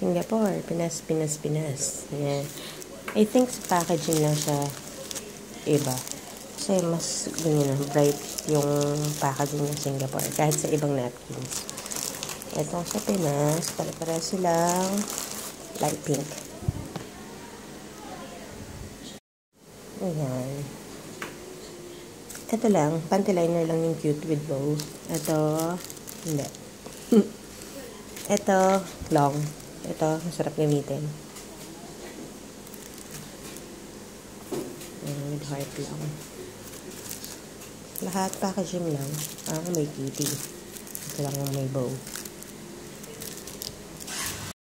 Singapore. Pinas, Pinas, Pinas. Ayan. I think sa packaging lang siya iba. Kasi mas ganyan, bright yung packaging ng Singapore. Kahit sa ibang napkins. Itong sa Pinas, pare-pare silang light pink. Ayan. Ito lang, panty liner lang yung cute with bow. Ito, hindi. Ito, long. Ito, masarap gamitin. Ayan, with heart lang. Lahat packaging lang. May kitty. Ito lang may bow.